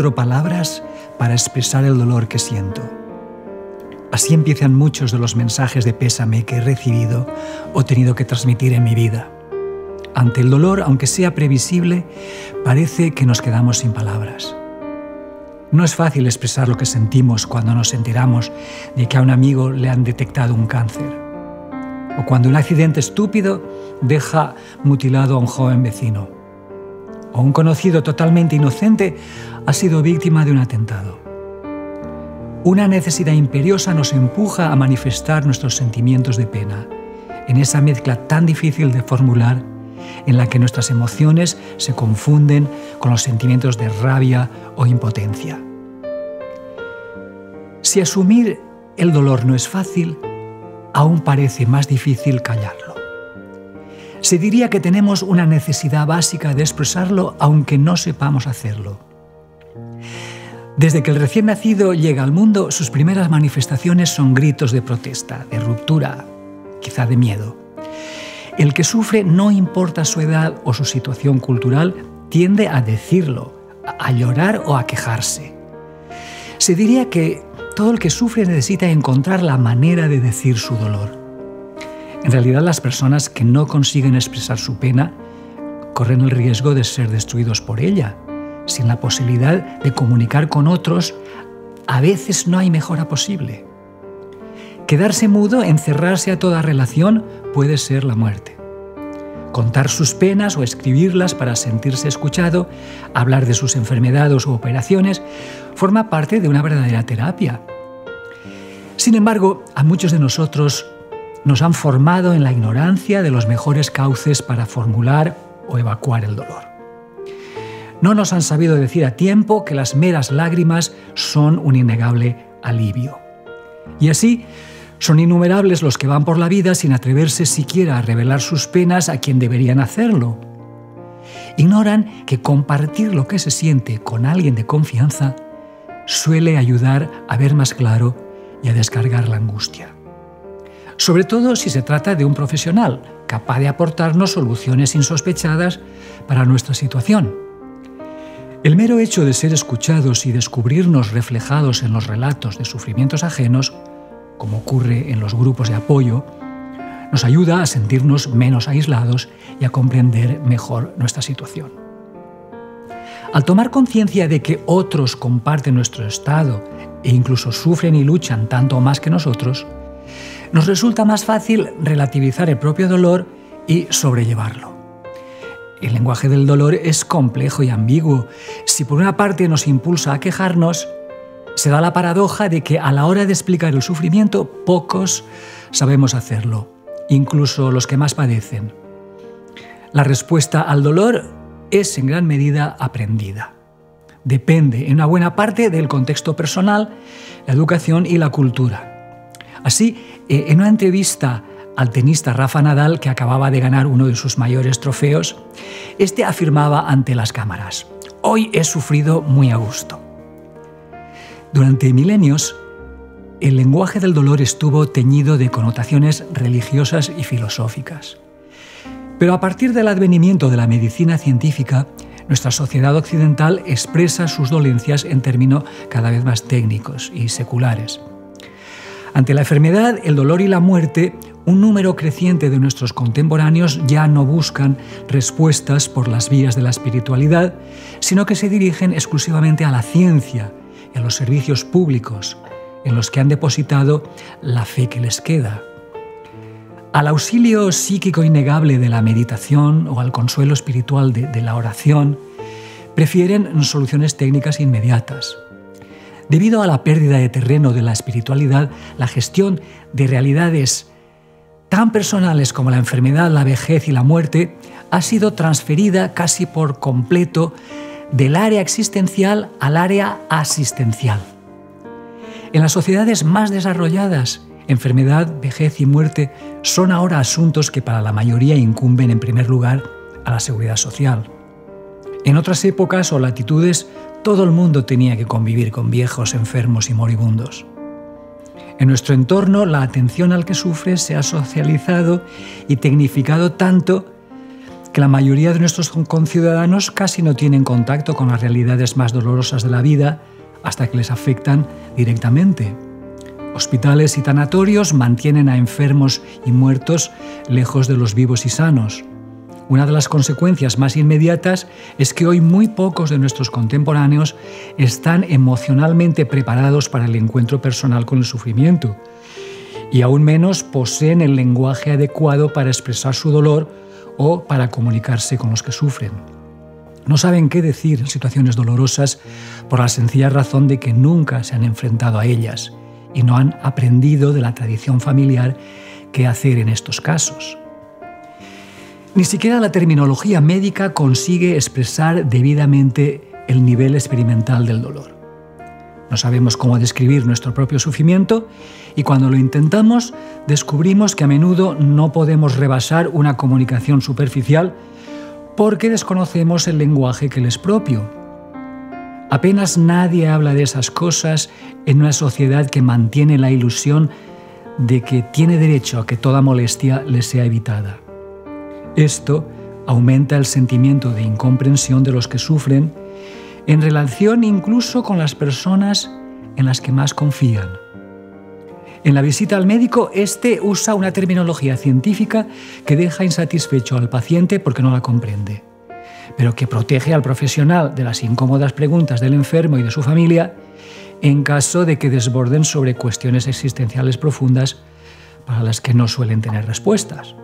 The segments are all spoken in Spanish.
encuentro palabras para expresar el dolor que siento. Así empiezan muchos de los mensajes de pésame que he recibido o tenido que transmitir en mi vida. Ante el dolor, aunque sea previsible, parece que nos quedamos sin palabras. No es fácil expresar lo que sentimos cuando nos enteramos de que a un amigo le han detectado un cáncer, o cuando un accidente estúpido deja mutilado a un joven vecino, o un conocido totalmente inocente ha sido víctima de un atentado. Una necesidad imperiosa nos empuja a manifestar nuestros sentimientos de pena, en esa mezcla tan difícil de formular, en la que nuestras emociones se confunden con los sentimientos de rabia o impotencia. Si asumir el dolor no es fácil, aún parece más difícil callarlo. Se diría que tenemos una necesidad básica de expresarlo aunque no sepamos hacerlo. Desde que el recién nacido llega al mundo, sus primeras manifestaciones son gritos de protesta, de ruptura, quizá de miedo. El que sufre, no importa su edad o su situación cultural, tiende a decirlo, a llorar o a quejarse. Se diría que todo el que sufre necesita encontrar la manera de decir su dolor. En realidad, las personas que no consiguen expresar su pena corren el riesgo de ser destruidos por ella. Sin la posibilidad de comunicar con otros, a veces no hay mejora posible. Quedarse mudo, encerrarse a toda relación, puede ser la muerte. Contar sus penas o escribirlas para sentirse escuchado, hablar de sus enfermedades u operaciones, forma parte de una verdadera terapia. Sin embargo, a muchos de nosotros nos han formado en la ignorancia de los mejores cauces para formular o evacuar el dolor. No nos han sabido decir a tiempo que las meras lágrimas son un innegable alivio. Y así, son innumerables los que van por la vida sin atreverse siquiera a revelar sus penas a quien deberían hacerlo. Ignoran que compartir lo que se siente con alguien de confianza suele ayudar a ver más claro y a descargar la angustia. Sobre todo si se trata de un profesional capaz de aportarnos soluciones insospechadas para nuestra situación. El mero hecho de ser escuchados y descubrirnos reflejados en los relatos de sufrimientos ajenos, como ocurre en los grupos de apoyo, nos ayuda a sentirnos menos aislados y a comprender mejor nuestra situación. Al tomar conciencia de que otros comparten nuestro estado e incluso sufren y luchan tanto o más que nosotros, nos resulta más fácil relativizar el propio dolor y sobrellevarlo. El lenguaje del dolor es complejo y ambiguo. Si por una parte nos impulsa a quejarnos, se da la paradoja de que a la hora de explicar el sufrimiento, pocos sabemos hacerlo, incluso los que más padecen. La respuesta al dolor es en gran medida aprendida. Depende en una buena parte del contexto personal, la educación y la cultura. Así, en una entrevista al tenista Rafa Nadal, que acababa de ganar uno de sus mayores trofeos, este afirmaba ante las cámaras: «Hoy he sufrido muy a gusto». Durante milenios, el lenguaje del dolor estuvo teñido de connotaciones religiosas y filosóficas. Pero a partir del advenimiento de la medicina científica, nuestra sociedad occidental expresa sus dolencias en términos cada vez más técnicos y seculares. Ante la enfermedad, el dolor y la muerte, un número creciente de nuestros contemporáneos ya no buscan respuestas por las vías de la espiritualidad, sino que se dirigen exclusivamente a la ciencia y a los servicios públicos en los que han depositado la fe que les queda. Al auxilio psíquico innegable de la meditación o al consuelo espiritual de la oración, prefieren soluciones técnicas inmediatas. Debido a la pérdida de terreno de la espiritualidad, la gestión de realidades tan personales como la enfermedad, la vejez y la muerte ha sido transferida casi por completo del área existencial al área asistencial. En las sociedades más desarrolladas, enfermedad, vejez y muerte son ahora asuntos que para la mayoría incumben en primer lugar a la seguridad social. En otras épocas o latitudes, todo el mundo tenía que convivir con viejos, enfermos y moribundos. En nuestro entorno, la atención al que sufre se ha socializado y tecnificado tanto que la mayoría de nuestros conciudadanos casi no tienen contacto con las realidades más dolorosas de la vida hasta que les afectan directamente. Hospitales y tanatorios mantienen a enfermos y muertos lejos de los vivos y sanos. Una de las consecuencias más inmediatas es que hoy muy pocos de nuestros contemporáneos están emocionalmente preparados para el encuentro personal con el sufrimiento y aún menos poseen el lenguaje adecuado para expresar su dolor o para comunicarse con los que sufren. No saben qué decir en situaciones dolorosas por la sencilla razón de que nunca se han enfrentado a ellas y no han aprendido de la tradición familiar qué hacer en estos casos. Ni siquiera la terminología médica consigue expresar debidamente el nivel experimental del dolor. No sabemos cómo describir nuestro propio sufrimiento y cuando lo intentamos descubrimos que a menudo no podemos rebasar una comunicación superficial porque desconocemos el lenguaje que le es propio. Apenas nadie habla de esas cosas en una sociedad que mantiene la ilusión de que tiene derecho a que toda molestia le sea evitada. Esto aumenta el sentimiento de incomprensión de los que sufren en relación incluso con las personas en las que más confían. En la visita al médico, este usa una terminología científica que deja insatisfecho al paciente porque no la comprende, pero que protege al profesional de las incómodas preguntas del enfermo y de su familia en caso de que desborden sobre cuestiones existenciales profundas para las que no suelen tener respuestas.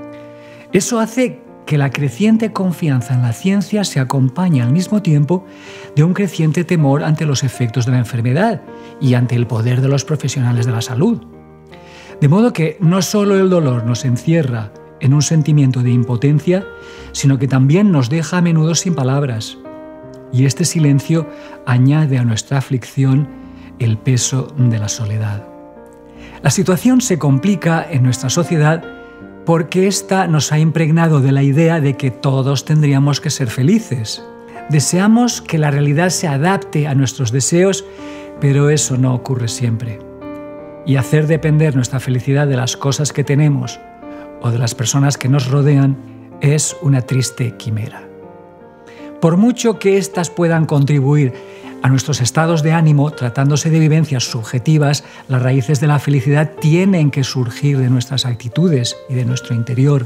Eso hace que la creciente confianza en la ciencia se acompañe al mismo tiempo de un creciente temor ante los efectos de la enfermedad y ante el poder de los profesionales de la salud. De modo que no solo el dolor nos encierra en un sentimiento de impotencia, sino que también nos deja a menudo sin palabras. Y este silencio añade a nuestra aflicción el peso de la soledad. La situación se complica en nuestra sociedad porque ésta nos ha impregnado de la idea de que todos tendríamos que ser felices. Deseamos que la realidad se adapte a nuestros deseos, pero eso no ocurre siempre. Y hacer depender nuestra felicidad de las cosas que tenemos o de las personas que nos rodean es una triste quimera. Por mucho que éstas puedan contribuir a nuestros estados de ánimo, tratándose de vivencias subjetivas, las raíces de la felicidad tienen que surgir de nuestras actitudes y de nuestro interior.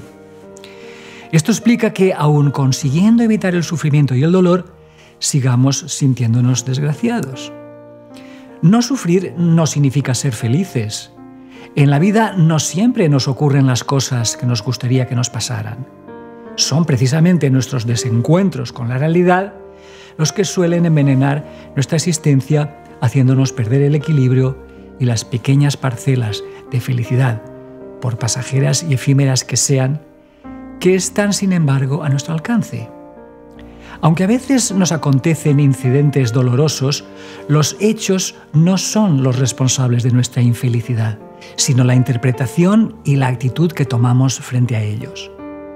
Esto explica que, aun consiguiendo evitar el sufrimiento y el dolor, sigamos sintiéndonos desgraciados. No sufrir no significa ser felices. En la vida no siempre nos ocurren las cosas que nos gustaría que nos pasaran. Son precisamente nuestros desencuentros con la realidad los que suelen envenenar nuestra existencia, haciéndonos perder el equilibrio y las pequeñas parcelas de felicidad, por pasajeras y efímeras que sean, que están sin embargo a nuestro alcance. Aunque a veces nos acontecen incidentes dolorosos, los hechos no son los responsables de nuestra infelicidad, sino la interpretación y la actitud que tomamos frente a ellos.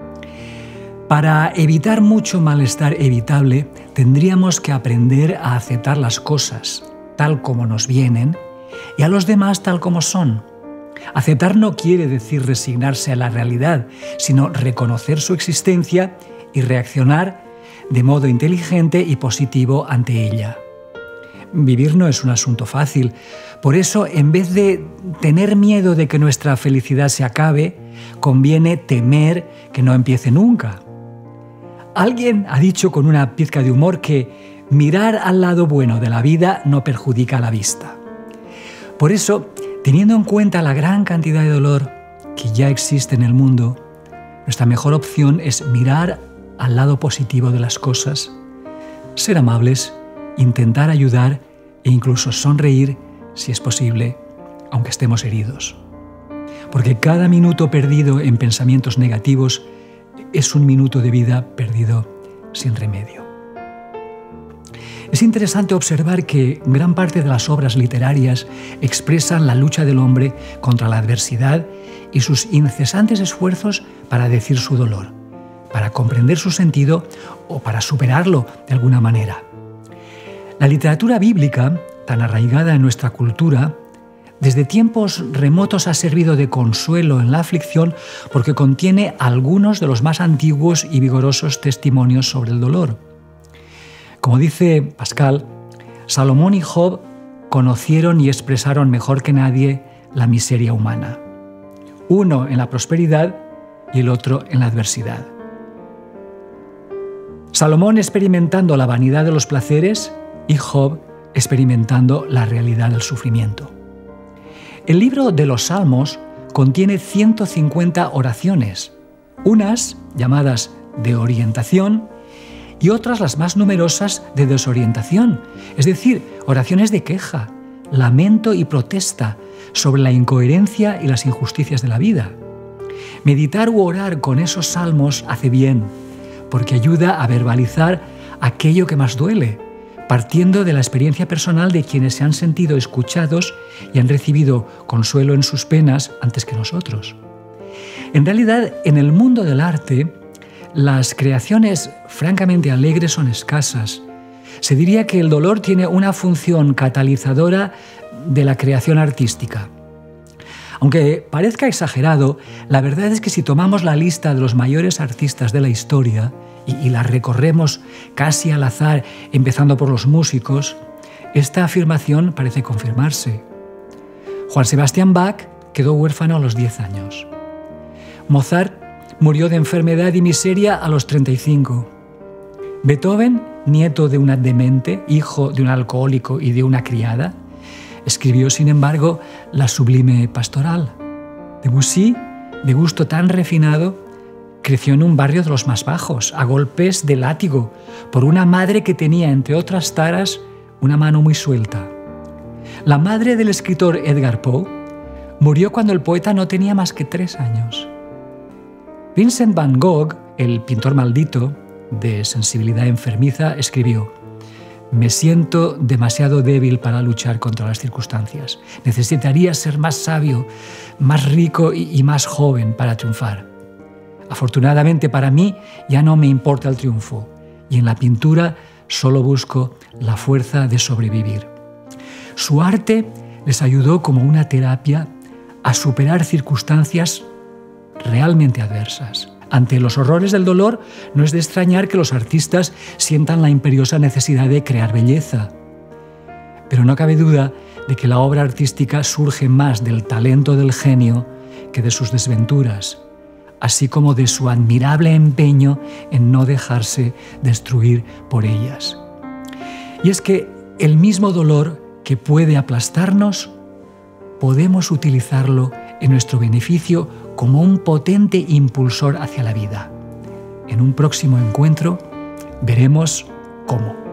Para evitar mucho malestar evitable, tendríamos que aprender a aceptar las cosas tal como nos vienen y a los demás tal como son. Aceptar no quiere decir resignarse a la realidad, sino reconocer su existencia y reaccionar de modo inteligente y positivo ante ella. Vivir no es un asunto fácil. Por eso, en vez de tener miedo de que nuestra felicidad se acabe, conviene temer que no empiece nunca. Alguien ha dicho con una pizca de humor que mirar al lado bueno de la vida no perjudica la vista. Por eso, teniendo en cuenta la gran cantidad de dolor que ya existe en el mundo, nuestra mejor opción es mirar al lado positivo de las cosas, ser amables, intentar ayudar e incluso sonreír si es posible, aunque estemos heridos. Porque cada minuto perdido en pensamientos negativos es un minuto de vida perdido sin remedio. Es interesante observar que gran parte de las obras literarias expresan la lucha del hombre contra la adversidad y sus incesantes esfuerzos para decir su dolor, para comprender su sentido o para superarlo de alguna manera. La literatura bíblica, tan arraigada en nuestra cultura, desde tiempos remotos ha servido de consuelo en la aflicción porque contiene algunos de los más antiguos y vigorosos testimonios sobre el dolor. Como dice Pascal, Salomón y Job conocieron y expresaron mejor que nadie la miseria humana. Uno en la prosperidad y el otro en la adversidad. Salomón experimentando la vanidad de los placeres y Job experimentando la realidad del sufrimiento. El libro de los Salmos contiene 150 oraciones, unas llamadas de orientación y otras, las más numerosas, de desorientación, es decir, oraciones de queja, lamento y protesta sobre la incoherencia y las injusticias de la vida. Meditar u orar con esos salmos hace bien, porque ayuda a verbalizar aquello que más duele, partiendo de la experiencia personal de quienes se han sentido escuchados y han recibido consuelo en sus penas antes que nosotros. En realidad, en el mundo del arte, las creaciones francamente alegres son escasas. Se diría que el dolor tiene una función catalizadora de la creación artística. Aunque parezca exagerado, la verdad es que si tomamos la lista de los mayores artistas de la historia y la recorremos casi al azar, empezando por los músicos, esta afirmación parece confirmarse. Juan Sebastián Bach quedó huérfano a los 10 años. Mozart murió de enfermedad y miseria a los 35. Beethoven, nieto de una demente, hijo de un alcohólico y de una criada, escribió, sin embargo, la sublime Pastoral. Debussy, de gusto tan refinado, creció en un barrio de los más bajos, a golpes de látigo, por una madre que tenía, entre otras taras, una mano muy suelta. La madre del escritor Edgar Poe murió cuando el poeta no tenía más que 3 años. Vincent van Gogh, el pintor maldito, de sensibilidad enfermiza, escribió: «Me siento demasiado débil para luchar contra las circunstancias. Necesitaría ser más sabio, más rico y más joven para triunfar. Afortunadamente para mí ya no me importa el triunfo, y en la pintura solo busco la fuerza de sobrevivir». Su arte les ayudó como una terapia a superar circunstancias realmente adversas. Ante los horrores del dolor, no es de extrañar que los artistas sientan la imperiosa necesidad de crear belleza. Pero no cabe duda de que la obra artística surge más del talento del genio que de sus desventuras, así como de su admirable empeño en no dejarse destruir por ellas. Y es que el mismo dolor que puede aplastarnos, podemos utilizarlo en nuestro beneficio como un potente impulsor hacia la vida. En un próximo encuentro veremos cómo.